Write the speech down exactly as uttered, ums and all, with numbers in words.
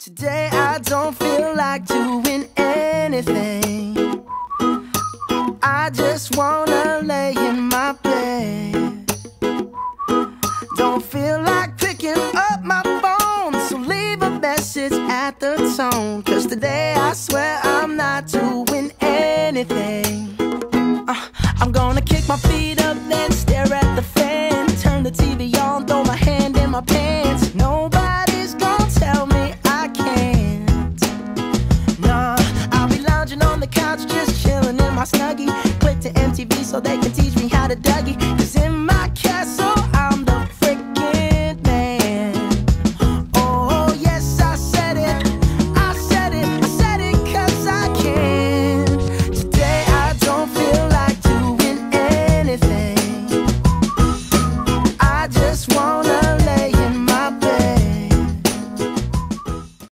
Today I don't feel like doing anything. I just wanna lay in my bed. Don't feel like picking up my phone, so leave a message at the tone. Cause today I swear I'm not doing anything. uh, I'm gonna kick my feet